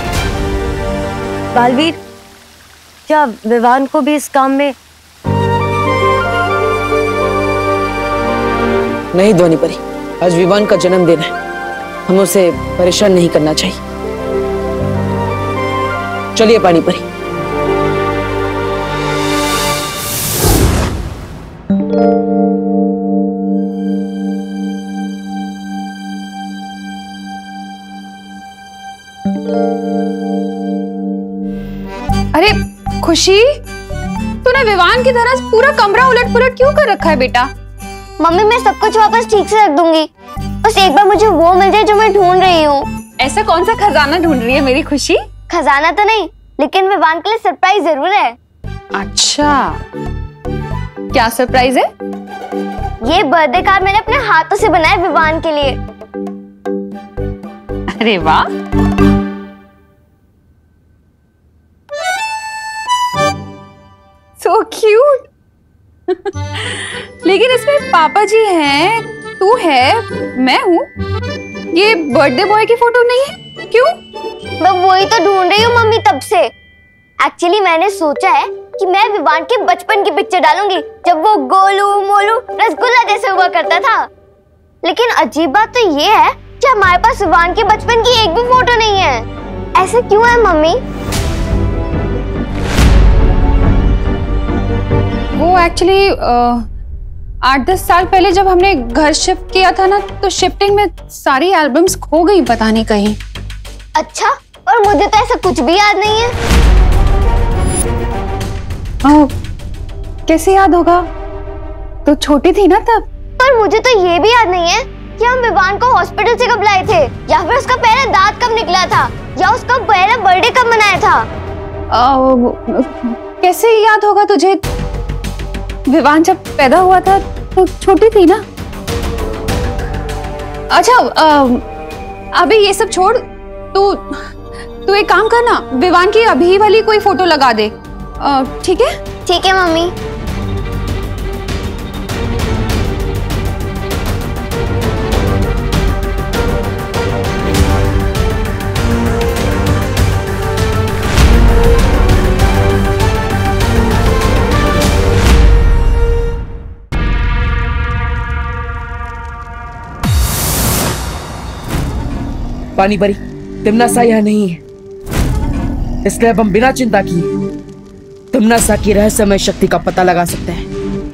बालवीर, क्या विवान को भी इस काम में? नहीं ध्वनि परी, आज विवान का जन्मदिन है, हम उसे परेशान नहीं करना चाहिए। चलिए पानी परी। अरे खुशी, तूने विवान की तरह पूरा कमरा उलट पुलट क्यों कर रखा है बेटा? मम्मी, मैं सब कुछ वापस ठीक से रख दूंगी, बस एक बार मुझे वो मिल जाए जो मैं ढूंढ रही हूँ। ऐसा कौन सा खजाना ढूंढ रही है मेरी खुशी? खजाना तो नहीं, लेकिन विवान के लिए सरप्राइज जरूर है। अच्छा, क्या सरप्राइज है? ये बर्थडे कार्ड मैंने अपने हाथों से बनाया विवान के लिए। अरे वाह, सो क्यूट। लेकिन इसमें पापा जी हैं, तू है, मैं हूँ, ये बर्थडे बॉय की फोटो नहीं है, क्यों? मैं वही तो ढूंढ रही हूँ मम्मी तब से। एक्चुअली मैंने सोचा है कि मैं विवान के बचपन की पिक्चर डालूंगी, जब वो गोलू मोलू रसगुल्ला जैसे हुआ करता था। लेकिन अजीब बात तो ये है कि हमारे पास विवान के बचपन की एक भी फोटो नहीं है। ऐसा क्यों है मम्मी? वो एक्चुअली 8-10 साल पहले जब हमने घर शिफ्ट किया था ना, तो शिफ्टिंग में सारी एल्बम्स खो गई पता नहीं कहीं। अच्छा, और मुझे तो ऐसा कुछ भी याद नहीं है। कैसे याद होगा, तो छोटी थी ना तब। पर मुझे तो ये भी याद नहीं है कि हम विवान को हॉस्पिटल से कब लाए थे, या फिर उसका पहला दांत कब निकला था, या उसका पहला बर्थडे कब मनाया था। कैसे याद होगा तुझे? विवान जब पैदा हुआ था तो छोटी थी ना। अच्छा, अभी ये सब छोड़, तू एक काम करना, विवान की अभी वाली कोई फोटो लगा दे, ठीक है? ठीक है मम्मी। पानी परी, तिमनासा यहाँ नहीं है, इसलिए अब हम बिना चिंता किए तिमनासा की रहस्यमय शक्ति का पता लगा सकते हैं।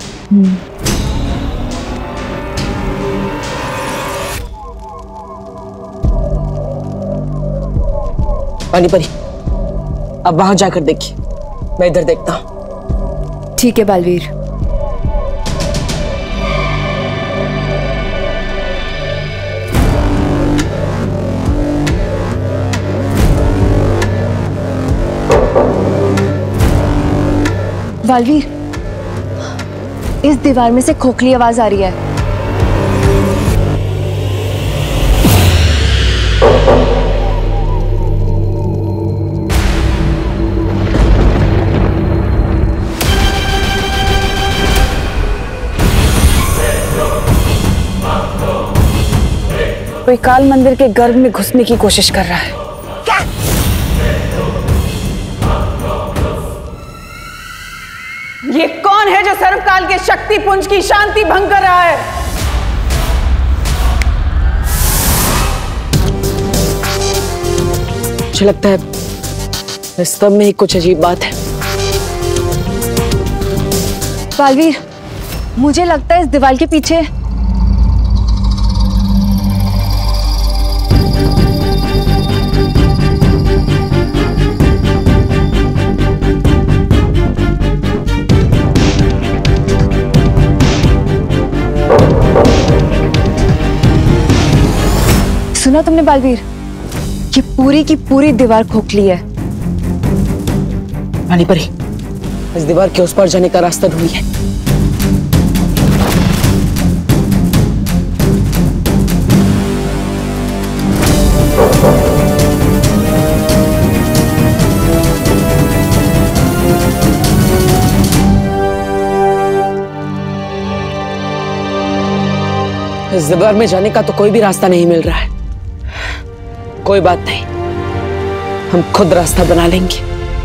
पानी परी, अब वहां जाकर देखिए, मैं इधर देखता हूं। ठीक है बालवीर। बालवीर, इस दीवार में से खोखली आवाज आ रही है। कोई काल मंदिर के गर्भ में घुसने की कोशिश कर रहा है। क्या? ये कौन है जो सर्वकाल के शक्ति पुंज की शांति भंग कर रहा है? मुझे लगता है इस स्तंभ में ही कुछ अजीब बात है। बालवीर, मुझे लगता है इस दीवार के पीछे सुना तुमने बालवीर? ये पूरी की पूरी दीवार खोखली है। रानी परी, इस दीवार के उस पार जाने का रास्ता ढूंढिए। इस दीवार में जाने का तो कोई भी रास्ता नहीं मिल रहा है। कोई बात नहीं, हम खुद रास्ता बना लेंगे।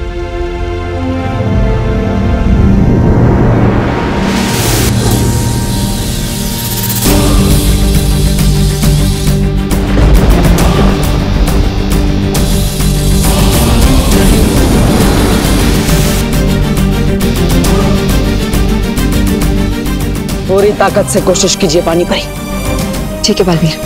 पूरी ताकत से कोशिश कीजिए पानी परी। ठीक है बालवीर।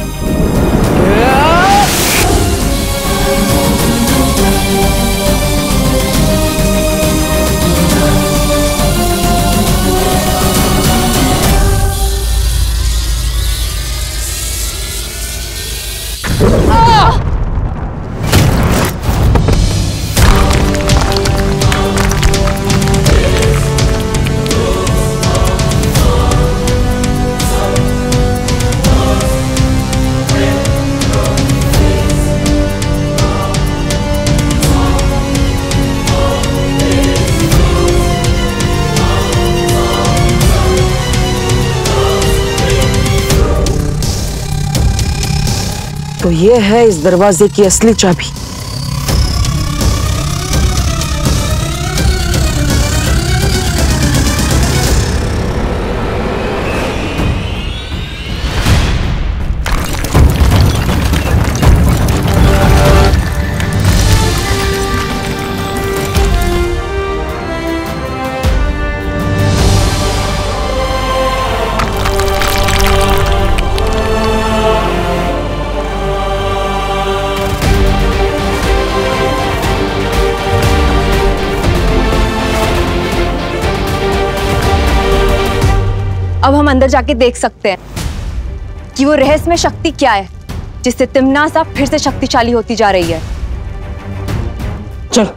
तो ये है इस दरवाजे की असली चाबी। अब हम अंदर जाके देख सकते हैं कि वो रहस्यमय शक्ति क्या है जिससे तिम्नासा फिर से शक्तिशाली होती जा रही है। चलो।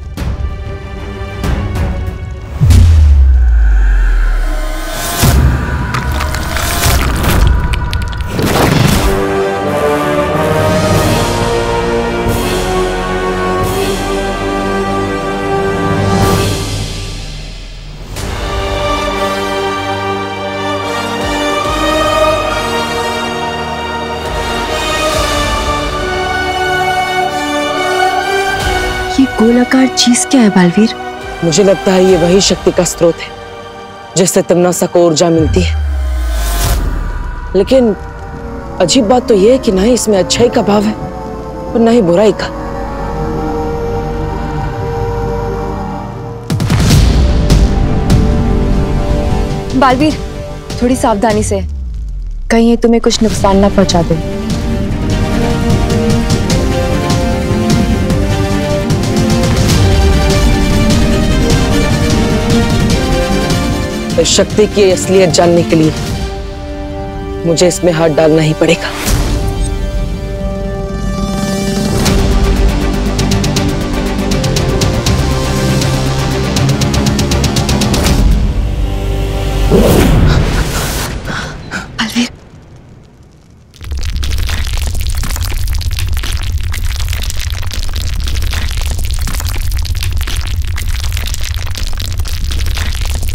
गोलाकार चीज क्या है बालवीर? मुझे लगता है ये वही शक्ति का स्रोत है जिससे तिम्नासा को ऊर्जा मिलती है। लेकिन अजीब बात तो यह है कि ना ही इसमें अच्छाई का भाव है और ना ही बुराई का। बालवीर, थोड़ी सावधानी से, कहीं ये तुम्हें कुछ नुकसान ना पहुंचा दे। इस शक्ति की असलियत जानने के लिए मुझे इसमें हाथ डालना ही पड़ेगा। बालवीर,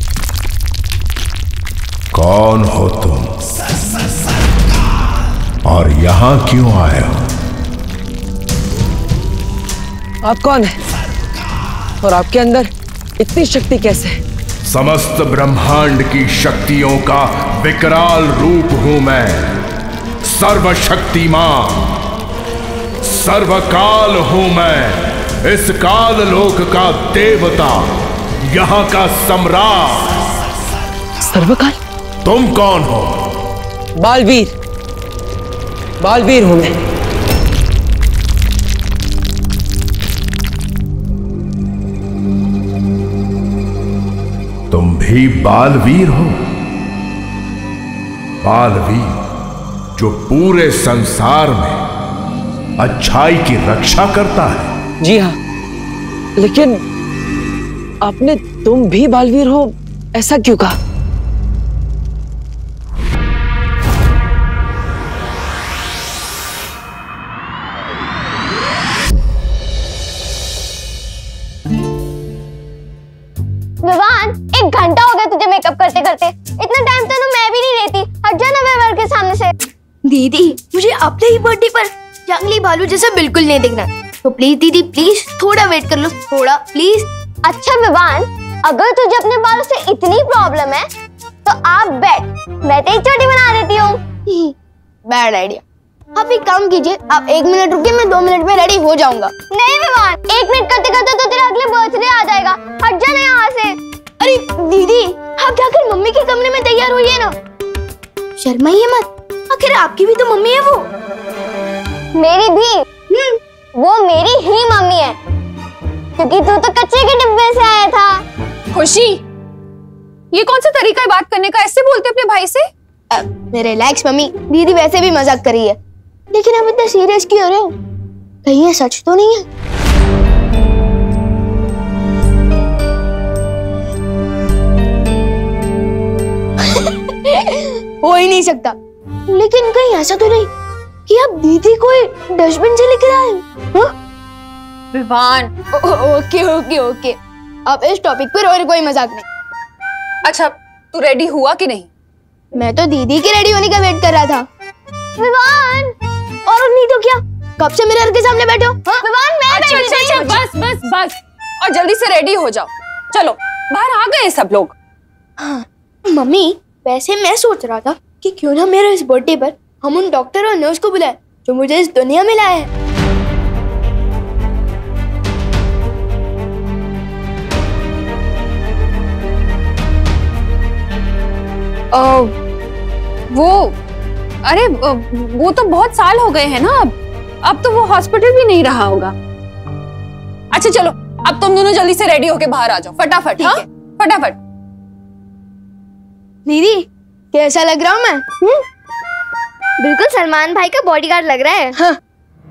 कौन हो तुम? और यहां क्यों आए हो? आप कौन है और आपके अंदर इतनी शक्ति कैसे है? समस्त ब्रह्मांड की शक्तियों का विकराल रूप हूं मैं। सर्वशक्तिमान, सर्वकाल हूं मैं। इस काल लोक का देवता, यहां का सम्राट। सर्वकाल? तुम कौन हो? बालवीर, बालवीर हूं मैं। तुम भी बालवीर हो? बालवीर जो पूरे संसार में अच्छाई की रक्षा करता है। जी हाँ, लेकिन आपने तुम भी बालवीर हो ऐसा क्यों कहा? विवान, 1 घंटा हो गया तुझे मेकअप करते करते। इतना टाइम तो मैं भी नहीं लेती। हट जा ना वेवर के सामने से। दीदी, मुझे अपने ही बर्थडे पर जंगली भालू जैसा बिल्कुल नहीं दिखना, तो प्लीज दीदी, प्लीज थोड़ा वेट कर लो, थोड़ा प्लीज। अच्छा विवान, अगर तुझे अपने बालों से इतनी प्रॉब्लम है तो आप बैठ, मैं तेरी चोटी बना देती हूँ। Bad idea. आप एक काम कीजिए, आप 1 मिनट रुकिए, मैं 2 मिनट में रेडी हो जाऊंगा। नहीं विवान, 1 मिनट करते करते तो तेरा अगले बर्थडे आ जाएगा। हट जा ना यहाँ से। अरे दीदी, आप जाकर मम्मी के कमरे में तैयार होइए ना, शर्माइए मत, आखिर आपकी भी तो मम्मी है वो। मेरी भी? वो मेरी ही मम्मी है, क्योंकि तू तो कच्चे के डिब्बे से आया था। खुशी, ये कौन सा तरीका है बात करने का? ऐसे बोलते अपने भाई से? रिलैक्स मम्मी, दीदी वैसे भी मजाक कर रही है, लेकिन आप इतना सीरियस क्यों हो रहे हो? कहीं ये सच तो नहीं है? हो ही नहीं सकता। लेकिन कहीं ऐसा तो नहीं कि आप दीदी को डस्टबिन से लेकर आए हो? विवान, ओके ओके ओके, अब इस टॉपिक पर और कोई मजाक नहीं। अच्छा, तू रेडी हुआ कि नहीं? मैं तो दीदी के रेडी होने का वेट कर रहा था। विवान, और नहीं तो क्या, कब से मिरर के सामने बैठे हो? विवान, मैं अच्छा, बस बस बस, और जल्दी से रेडी हो जाओ। चलो, बाहर आ गए सब लोग। हाँ, मम्मी, वैसे मैं सोच रहा था कि क्यों ना मेरे इस बर्थडे पर हम उन डॉक्टर और नर्स को बुलाएं जो मुझे इस दुनिया में लाए हैं। वो तो बहुत साल हो गए हैं ना, अब तो वो हॉस्पिटल भी नहीं रहा होगा। अच्छा चलो, अब तुम दोनों जल्दी से रेडी होके बाहर आ जाओ, फटाफट। हाँ, फटाफट। दीदी, कैसा लग रहा हूँ मैं? बिल्कुल सलमान भाई का बॉडीगार्ड लग रहा है। हाँ।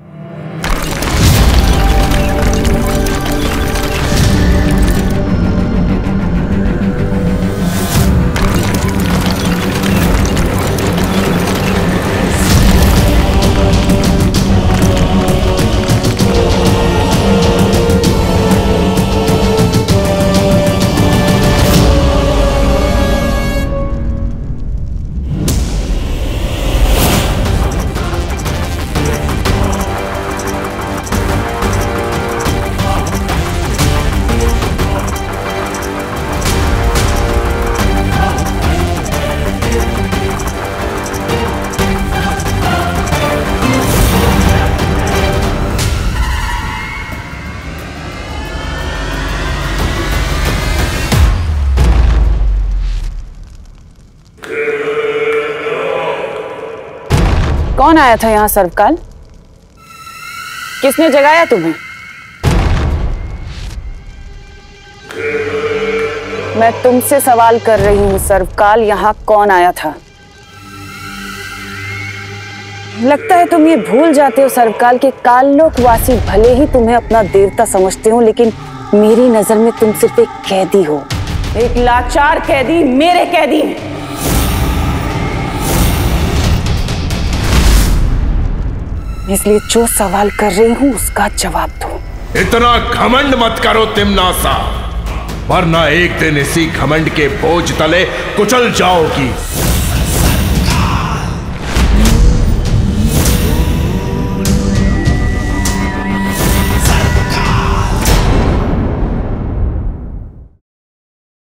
कौन आया था यहाँ सर्वकाल? किसने जगाया तुम्हें? मैं तुमसे सवाल कर रही हूँ सर्वकाल, यहाँ कौन आया था? लगता है तुम ये भूल जाते हो सर्वकाल के काललोकवासी भले ही तुम्हें अपना देवता समझते हो, लेकिन मेरी नजर में तुम सिर्फ एक कैदी हो, एक लाचार कैदी, मेरे कैदी। इसलिए जो सवाल कर रही हूं उसका जवाब दो। इतना घमंड मत करो तिम्नासा, वरना एक दिन इसी घमंड के बोझ तले कुचल जाओगी।